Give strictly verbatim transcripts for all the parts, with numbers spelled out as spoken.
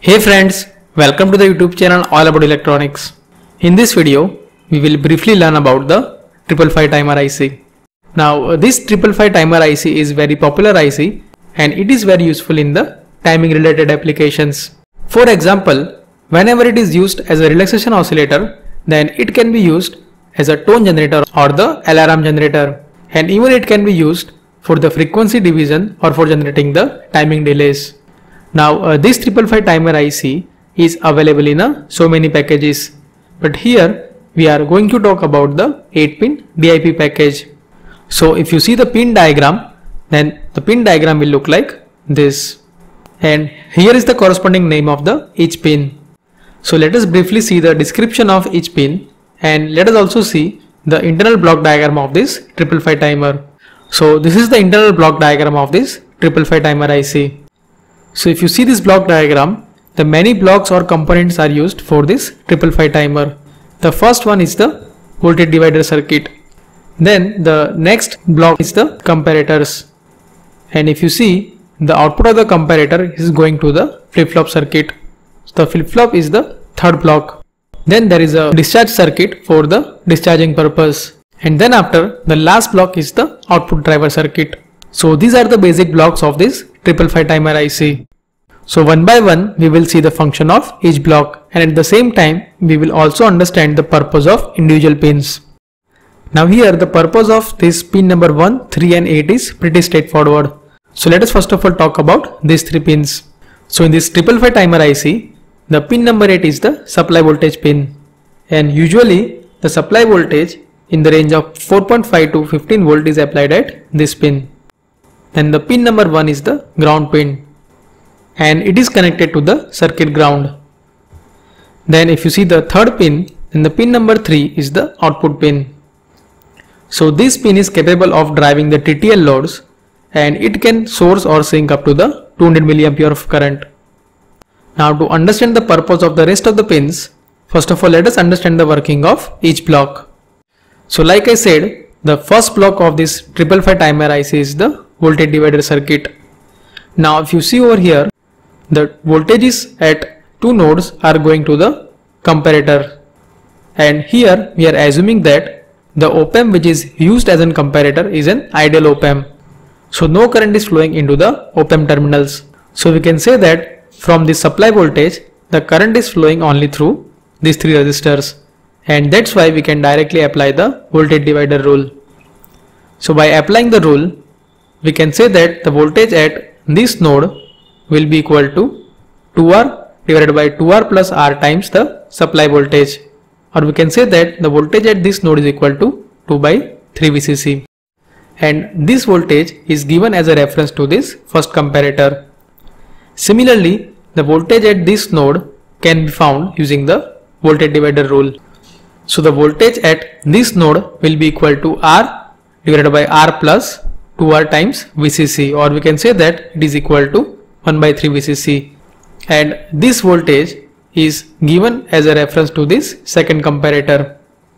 Hey friends, welcome to the YouTube channel All About Electronics. In this video, we will briefly learn about the five five five timer I C. Now this five five five timer I C is very popular I C and it is very useful in the timing related applications. For example, whenever it is used as a relaxation oscillator, then it can be used as a tone generator or the alarm generator, and even it can be used for the frequency division or for generating the timing delays. Now uh, this five five five timer I C is available in uh, so many packages, but here we are going to talk about the eight pin D I P package. So if you see the pin diagram, then the pin diagram will look like this, and here is the corresponding name of the each pin. So let us briefly see the description of each pin, and let us also see the internal block diagram of this five five five timer. So this is the internal block diagram of this five five five timer I C. So if you see this block diagram, the many blocks or components are used for this five five five timer. The first one is the voltage divider circuit. Then the next block is the comparators. And if you see, the output of the comparator is going to the flip-flop circuit. So the flip-flop is the third block. Then there is a discharge circuit for the discharging purpose. And then after, the last block is the output driver circuit. So these are the basic blocks of this five five five timer I C. So one by one we will see the function of each block, and at the same time we will also understand the purpose of individual pins. Now here the purpose of this pin number one, three and eight is pretty straightforward. So let us first of all talk about these three pins. So in this five five five timer I C, the pin number eight is the supply voltage pin, and usually the supply voltage in the range of four point five to fifteen volt is applied at this pin. Then the pin number one is the ground pin, and it is connected to the circuit ground. Then if you see the third pin, then the pin number three is the output pin. So this pin is capable of driving the T T L loads, and it can source or sink up to the two hundred milliampere of current. Now to understand the purpose of the rest of the pins, first of all let us understand the working of each block. So like I said, the first block of this five five five timer I C is the voltage divider circuit. Now if you see over here, the voltages at two nodes are going to the comparator, and here we are assuming that the op-amp which is used as a comparator is an ideal op-amp. So no current is flowing into the op-amp terminals. So we can say that from the supply voltage, the current is flowing only through these three resistors, and that's why we can directly apply the voltage divider rule. So by applying the rule, we can say that the voltage at this node will be equal to two R divided by two R plus R times the supply voltage, or we can say that the voltage at this node is equal to two by three V C C, and this voltage is given as a reference to this first comparator. Similarly, the voltage at this node can be found using the voltage divider rule. So the voltage at this node will be equal to R divided by R plus two R times V C C, or we can say that it is equal to one by three V C C, and this voltage is given as a reference to this second comparator.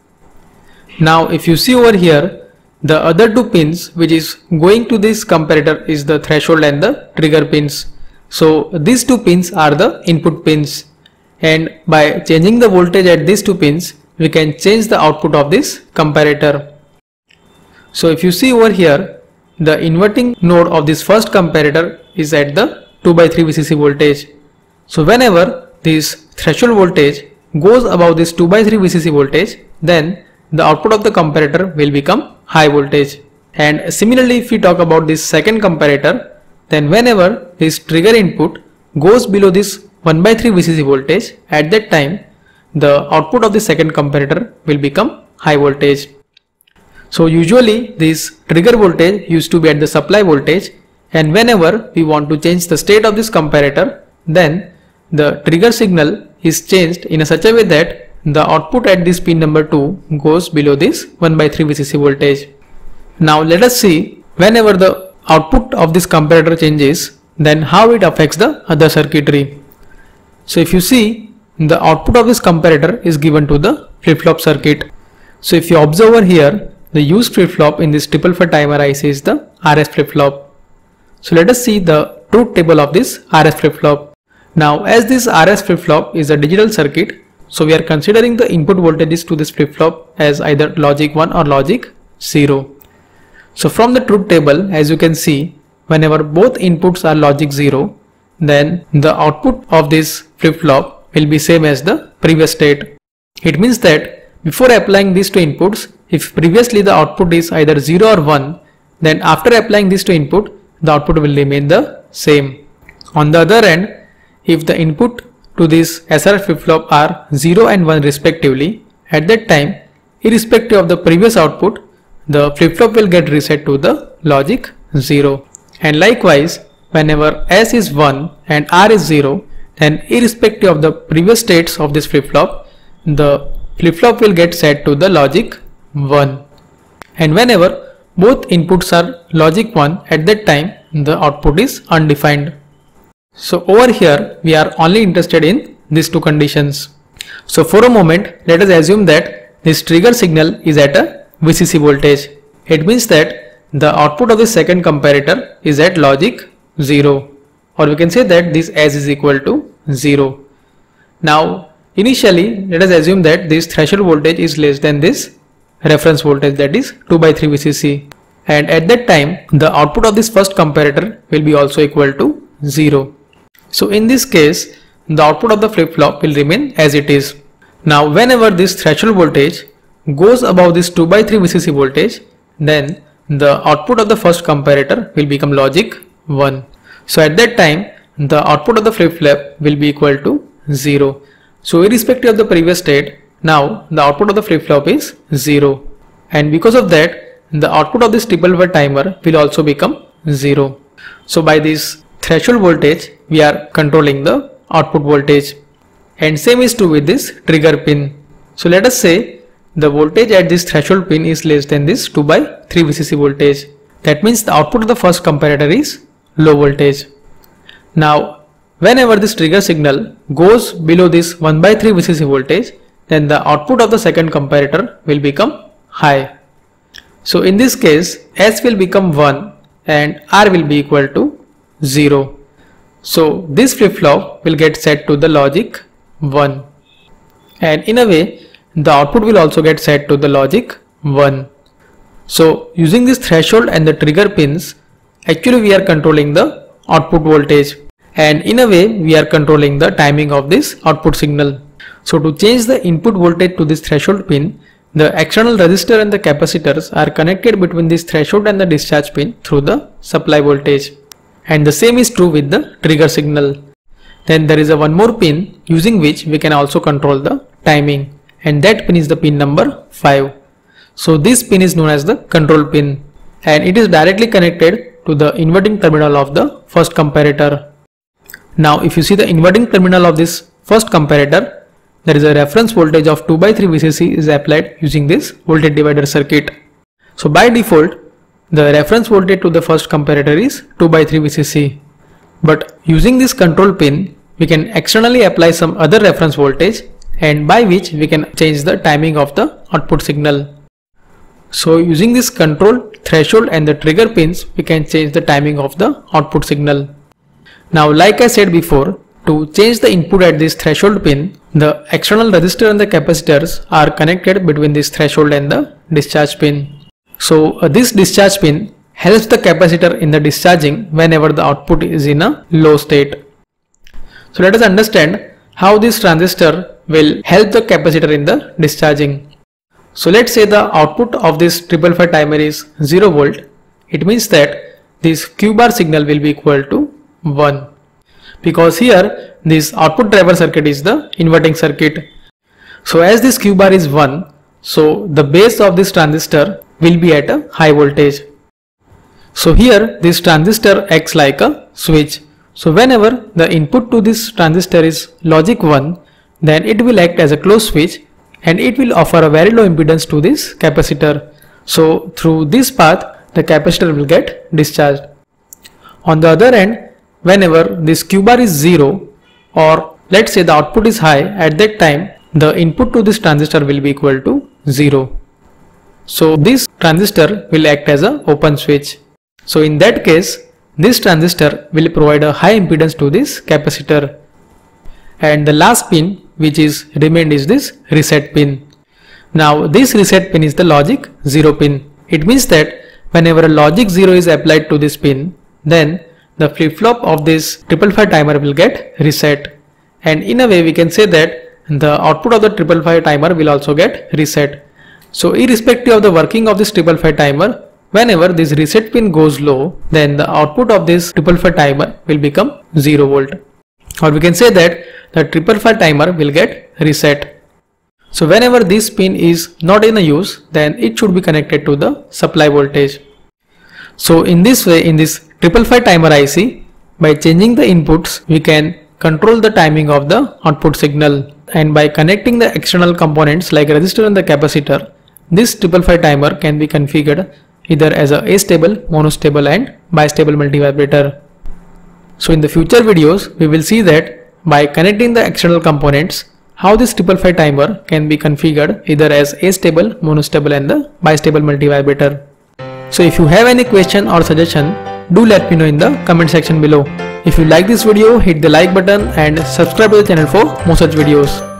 Now if you see over here, the other two pins which is going to this comparator is the threshold and the trigger pins. So these two pins are the input pins, and by changing the voltage at these two pins, we can change the output of this comparator. So if you see over here, the inverting node of this first comparator is at the two by three V C C voltage. So whenever this threshold voltage goes above this two by three V C C voltage, then the output of the comparator will become high voltage. And similarly, if we talk about this second comparator, then whenever this trigger input goes below this one by three V C C voltage, at that time the output of the second comparator will become high voltage. So usually this trigger voltage used to be at the supply voltage, and whenever we want to change the state of this comparator, then the trigger signal is changed in a such a way that the output at this pin number two goes below this one by three V C C voltage. Now let us see, whenever the output of this comparator changes, then how it affects the other circuitry. So if you see, the output of this comparator is given to the flip-flop circuit. So if you observe over here, the used flip-flop in this five five five timer I C is the R S flip-flop. So let us see the truth table of this R S flip-flop. Now as this R S flip-flop is a digital circuit, so we are considering the input voltages to this flip-flop as either logic one or logic zero. So from the truth table, as you can see, whenever both inputs are logic zero, then the output of this flip-flop will be same as the previous state. It means that before applying these two inputs, if previously the output is either zero or one, then after applying these two input, the output will remain the same. On the other hand, if the input to this S R flip-flop are zero and one respectively, at that time, irrespective of the previous output, the flip-flop will get reset to the logic zero. And likewise, whenever S is one and R is zero, then irrespective of the previous states of this flip-flop, the flip-flop will get set to the logic one. And whenever both inputs are logic one, at that time the output is undefined. So over here we are only interested in these two conditions. So for a moment, let us assume that this trigger signal is at a V C C voltage. It means that the output of the second comparator is at logic zero, or we can say that this S is equal to zero. Now initially let us assume that this threshold voltage is less than this reference voltage, that is two by three V C C, and at that time the output of this first comparator will be also equal to zero. So in this case the output of the flip-flop will remain as it is. Now whenever this threshold voltage goes above this two by three V C C voltage, then the output of the first comparator will become logic one. So at that time the output of the flip-flop will be equal to zero. So irrespective of the previous state, now the output of the flip-flop is zero, and because of that the output of this triple five timer will also become zero. So by this threshold voltage we are controlling the output voltage, and same is true with this trigger pin. So let us say the voltage at this threshold pin is less than this two by three V C C voltage. That means the output of the first comparator is low voltage. Now whenever this trigger signal goes below this one by three V C C voltage, then the output of the second comparator will become high. So in this case S will become one and R will be equal to zero. So this flip-flop will get set to the logic one, and in a way the output will also get set to the logic one. So using this threshold and the trigger pins, actually we are controlling the output voltage, and in a way we are controlling the timing of this output signal. So to change the input voltage to this threshold pin, the external resistor and the capacitors are connected between this threshold and the discharge pin through the supply voltage, and the same is true with the trigger signal. Then there is a one more pin using which we can also control the timing, and that pin is the pin number five. So this pin is known as the control pin, and it is directly connected to the inverting terminal of the first comparator. Now if you see the inverting terminal of this first comparator, there is a reference voltage of two by three V C C is applied using this voltage divider circuit. So by default the reference voltage to the first comparator is two by three V C C, but using this control pin we can externally apply some other reference voltage, and by which we can change the timing of the output signal. So using this control, threshold and the trigger pins, we can change the timing of the output signal. Now like I said before, to change the input at this threshold pin, the external resistor and the capacitors are connected between this threshold and the discharge pin. So uh, this discharge pin helps the capacitor in the discharging whenever the output is in a low state. So let us understand how this transistor will help the capacitor in the discharging. So let's say the output of this triple five timer is zero volt. It means that this Q bar signal will be equal to one, because here this output driver circuit is the inverting circuit. So as this Q bar is one, so the base of this transistor will be at a high voltage. So here this transistor acts like a switch. So whenever the input to this transistor is logic one, then it will act as a closed switch and it will offer a very low impedance to this capacitor. So through this path the capacitor will get discharged. On the other end, whenever this Q bar is zero, or let's say the output is high, at that time the input to this transistor will be equal to zero. So this transistor will act as an open switch. So in that case, this transistor will provide a high impedance to this capacitor, and the last pin which is remained is this reset pin. Now this reset pin is the logic zero pin. It means that whenever a logic zero is applied to this pin, then the flip-flop of this triple five timer will get reset, and in a way we can say that the output of the triple five timer will also get reset. So irrespective of the working of this triple five timer, whenever this reset pin goes low, then the output of this triple five timer will become zero volt, or we can say that the triple five timer will get reset. So whenever this pin is not in use, then it should be connected to the supply voltage. So in this way, in this triple five timer I C, by changing the inputs, we can control the timing of the output signal, and by connecting the external components like resistor and the capacitor, this triple five timer can be configured either as a astable, monostable and bistable multivibrator. So in the future videos, we will see that by connecting the external components, how this triple five timer can be configured either as astable, monostable and the bistable multivibrator. So if you have any question or suggestion, do let me know in the comment section below. If you like this video, hit the like button and subscribe to the channel for more such videos.